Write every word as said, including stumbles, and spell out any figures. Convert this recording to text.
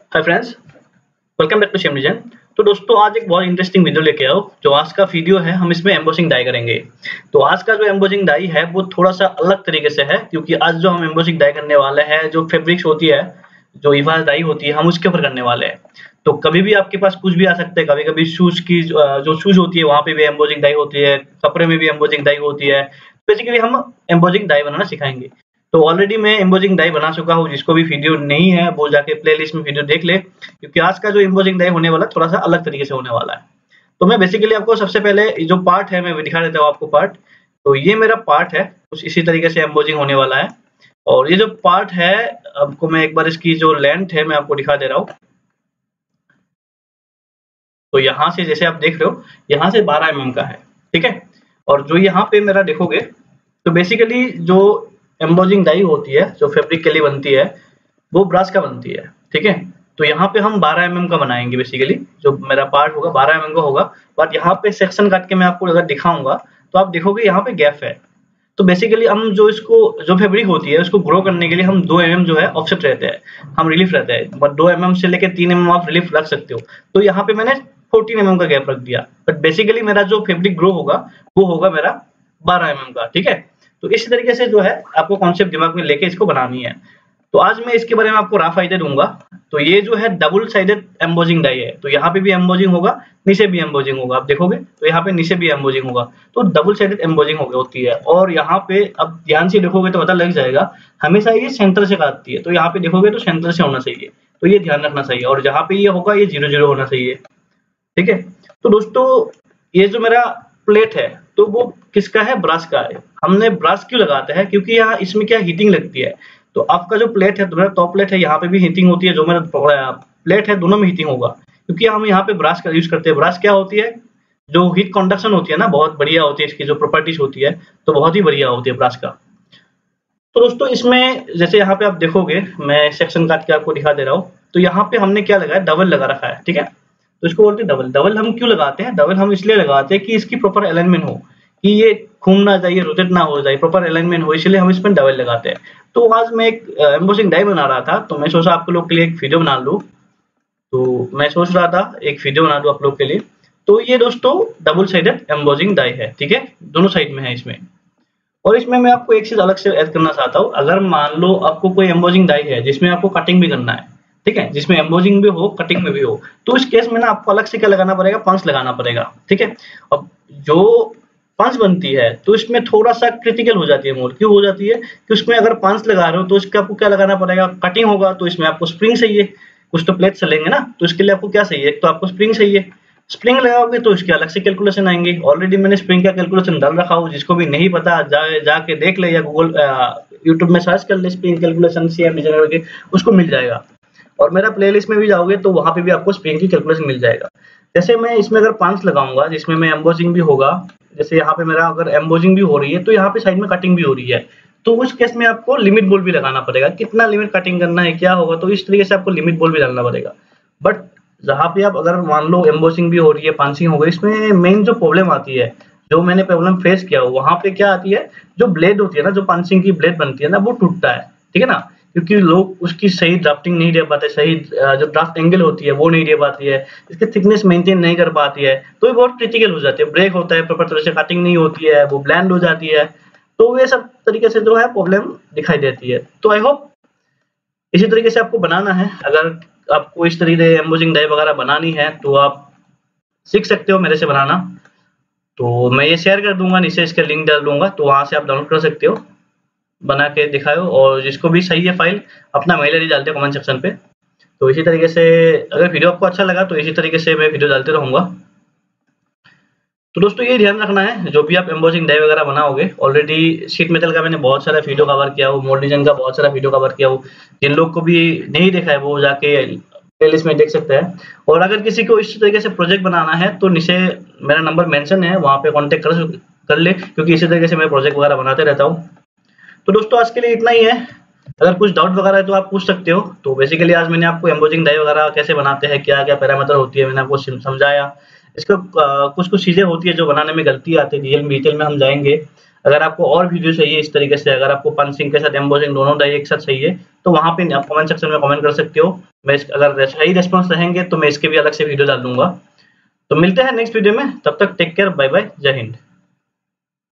Hi friends, welcome back to same region. तो दोस्तों आज एक बहुत इंटरेस्टिंग वीडियो लेके आओ। जो आज का वीडियो है हम इसमें एम्बोसिंग डाई करेंगे। तो आज का जो एम्बोसिंग डाई है वो थोड़ा सा अलग तरीके से है, क्योंकि आज जो हम एम्बोसिंग डाई करने वाले हैं जो फैब्रिक्स होती है, जो इवाज डाई होती है, हम उसके ऊपर करने वाले हैं। तो कभी भी आपके पास कुछ भी आ सकता है। कभी कभी शूज की जो शूज होती है वहां पे भी एम्बोसिंग डाई होती है, कपड़े में भी एम्बोसिंग डाई होती है। बेसिकली हम एम्बोसिंग डाई बनाना सिखाएंगे। तो ऑलरेडी मैं एम्बोसिंग डाई बना चुका हूँ, जिसको भी वीडियो नहीं है वो जाके प्लेलिस्ट में वीडियो देख ले, क्योंकि आज का जो एम्बोसिंग डाई होने वाला थोड़ा सा अलग तरीके से होने वाला है। तो मैं बेसिकली आपको सबसे पहले जो पार्ट है मैं दिखा देता हूँ आपको पार्ट। तो ये मेरा पार्ट है, कुछ इसी तरीके से एम्बोसिंग होने वाला है। और ये जो पार्ट है आपको मैं एक बार इसकी जो लेंथ है मैं आपको दिखा दे रहा हूँ। तो यहाँ से जैसे आप देख रहे हो, यहाँ से बारह एम एम का है, ठीक है। और जो यहाँ पे मेरा देखोगे तो बेसिकली जो एम्बोसिंग डाई होती है जो फैब्रिक के लिए बनती है वो ब्रास का बनती है, ठीक है। तो यहाँ पे हम बारह एम एम का बनाएंगे। बेसिकली जो मेरा पार्ट होगा बारह एम एम का होगा। बट यहाँ पे सेक्शन काट के मैं आपको अगर दिखाऊंगा तो आप देखोगे यहाँ पे गैप है। तो बेसिकली हम जो इसको जो फैब्रिक होती है उसको ग्रो करने के लिए हम दो एम एम जो है ऑफसेट रहते हैं, हम रिलीफ रहते हैं। बट दो एम एम से लेकर तीन एम एम आप रिलीफ रख सकते हो। तो यहाँ पे मैंने फोर्टीन एम एम का गैप रख दिया। बट बेसिकली मेरा जो फैब्रिक ग्रो होगा वो होगा मेरा बारह एम एम का, ठीक है। तो इस तरीके से जो है आपको कॉन्सेप्ट दिमाग में लेके इसको बनानी है। तो आज मैं इसके बारे में आपको रफ आइडिया दूंगा। तो ये जो है डबल साइडेड एम्बोसिंग डाई है। तो यहाँ पे भी एम्बोसिंग होगा, नीचे भी एम्बोसिंग होगा। आप देखोगे तो यहाँ पे नीचे भी एम्बोसिंग होगा। तो डबल साइडेड एम्बोसिंग होती है। और यहाँ पे अब ध्यान से देखोगे तो पता लग जाएगा, हमेशा ये सेंटर से काटती है। तो यहाँ पे देखोगे तो सेंटर से होना चाहिए, तो ये ध्यान रखना चाहिए। और जहाँ पे ये होगा ये जीरो जीरो होना चाहिए, ठीक है। तो दोस्तों ये जो मेरा प्लेट है तो वो किसका है? ब्रास का है। हमने ब्रास क्यों लगाते हैं? क्योंकि यहाँ इसमें क्या हीटिंग लगती है। तो आपका जो प्लेट है, मेरा टॉप प्लेट है, यहाँ पे भी हीटिंग होती है। जो मेरा प्लेट है दोनों में हीटिंग होगा, क्योंकि हम यहाँ पे ब्रास का यूज करते हैं। ब्रास क्या होती है? जो हीट कंडक्शन होती है ना, बहुत बढ़िया होती है। इसकी जो प्रॉपर्टीज होती है तो बहुत ही बढ़िया होती है ब्रास का। तो दोस्तों इसमें जैसे यहाँ पे आप देखोगे, मैं सेक्शन काट के आपको दिखा दे रहा हूँ। तो यहाँ पे हमने क्या लगाया? डबल लगा रखा है, ठीक है। तो इसको बोलते हैं डबल। डबल हम क्यों लगाते हैं? डबल हम इसलिए लगाते हैं कि इसकी प्रॉपर अलाइनमेंट हो, कि ये घूम ना जाए, रोटेट ना हो जाए, प्रॉपर अलाइनमेंट हो, इसलिए हम इसमें डबल लगाते हैं। तो आज मैं एक एम्बोसिंग डाई बना रहा था, तो मैं सोचा आप लोग के लिए एक वीडियो बना लूं। तो मैं सोच रहा था एक वीडियो बना दूं आप लोग के लिए। तो ये दोस्तों डबल साइडेड एम्बोसिंग डाई है, ठीक है, दोनों साइड में है इसमें। और इसमें मैं आपको एक चीज अलग से ऐड करना चाहता हूँ। अगर मान लो आपको कोई एम्बोसिंग डाई है जिसमें आपको कटिंग भी करना है, ठीक है, जिसमें एम्बोसिंग भी हो कटिंग में भी हो, तो इस केस में ना आपको अलग से क्या लगाना पड़ेगा? पंच लगाना पड़ेगा, ठीक है। अब जो पंच बनती है तो इसमें थोड़ा सा क्रिटिकल हो जाती है मोड। क्यों हो जाती है? कि उसमें अगर पंच लगा रहे हो तो इसका आपको क्या लगाना पड़ेगा? कटिंग होगा तो इसमें आपको स्प्रिंग चाहिए। कुछ तो प्लेट चलेंगे ना, तो इसके लिए आपको क्या चाहिए? एक तो आपको स्प्रिंग चाहिए। स्प्रिंग लगाओगे तो इसके अलग से कैलकुलेशन आएंगे। ऑलरेडी मैंने स्प्रिंग का कैलकुलेशन डाल रखा हो, जिसको भी नहीं पता जा जाके देख ले या गूगल यूट्यूब में सर्च कर ले स्प्रिंग कैलकुलेशन सीएम डिजाइनर के, उसको मिल जाएगा। और मेरा प्लेलिस्ट में भी जाओगे तो वहां पे भी आपको स्प्रिंग की कैलकुलेशन मिल जाएगा। जैसे मैं इसमें अगर पांच लगाऊंगा जिसमें मैं एम्बोसिंग भी होगा, जैसे यहाँ पे मेरा अगर एम्बोसिंग भी हो रही है तो यहाँ पे साइड में कटिंग भी हो रही है, तो उस केस में आपको लिमिट बोल भी लगाना पड़ेगा। कितना लिमिट कटिंग करना है, क्या होगा, तो इस तरीके से आपको लिमिट बोल भी डालना पड़ेगा। बट जहाँ पे आप अगर मान लो एम्बोसिंग भी हो रही है, पांचिंग हो गई, इसमें मेन जो प्रॉब्लम आती है, जो मैंने प्रॉब्लम फेस किया वहां पे क्या आती है? जो ब्लेड होती है ना, जो पंचिंग की ब्लेड बनती है ना, वो टूटता है, ठीक है ना। क्योंकि लोग उसकी सही ड्राफ्टिंग नहीं दे पाते, सही जो ड्राफ्ट एंगल होती है वो नहीं दे पाती है, इसकी थिकनेस मेंटेन नहीं कर पाती है, तो ये बहुत क्रिटिकल हो जाती है। ब्रेक होता है, प्रॉपर तरह से कटिंग नहीं होती है, वो ब्लैंड हो जाती है। तो ये सब तरीके से जो है प्रॉब्लम दिखाई देती है। तो आई होप इसी तरीके से आपको बनाना है। अगर आपको इस तरीके से एम्बोसिंग डाई वगैरह बनानी है तो आप सीख सकते हो मेरे से बनाना। तो मैं ये शेयर कर दूंगा, नीचे इसके लिंक डाल दूंगा, तो वहां से आप डाउनलोड कर सकते हो, बना के दिखाओ। और जिसको भी सही है फाइल अपना मेल आईडी डालते कमेंट सेक्शन पे। तो इसी तरीके से अगर वीडियो आपको अच्छा लगा तो इसी तरीके से मैं वीडियो डालते रहूंगा। तो दोस्तों ये ध्यान रखना है, जो भी आप एम्बोसिंग डाई वगैरह बनाओगे, ऑलरेडी शीट मेटल का मैंने बहुत सारा वीडियो कवर किया हो, मोल्ड डिजाइन का बहुत सारा वीडियो कवर किया हो। जिन लोग को भी नहीं देखा है वो जाके प्लेलिस्ट में देख सकते हैं। और अगर किसी को इस तरीके से प्रोजेक्ट बनाना है तो नीचे मेरा नंबर मेंशन है, वहां पे कांटेक्ट कर कर ले, क्योंकि इसी तरीके से मैं प्रोजेक्ट वगैरह बनाते रहता हूँ। तो दोस्तों आज के लिए इतना ही है। अगर कुछ डाउट वगैरह है तो आप पूछ सकते हो। तो बेसिकली आज मैंने आपको एम्बोसिंग डाई वगैरह कैसे बनाते हैं, क्या क्या पैरामीटर होती है, मैंने आपको समझाया। इसको कुछ कुछ चीजें होती है जो बनाने में गलती आती है, डिटेल डिटेल में हम जाएंगे। अगर आपको और वीडियो चाहिए इस तरीके से, अगर आपको पंचिंग के साथ एम्बोसिंग दोनों डाई एक साथ चाहिए, तो वहां पे आप कमेंट सेक्शन में कमेंट कर सकते हो। मैं इस, अगर सही रेस्पॉन्स रहेंगे तो मैं इसके भी अलग से वीडियो डाल दूंगा। तो मिलते हैं नेक्स्ट वीडियो में, तब तक टेक केयर, बाय बाय, जय हिंद।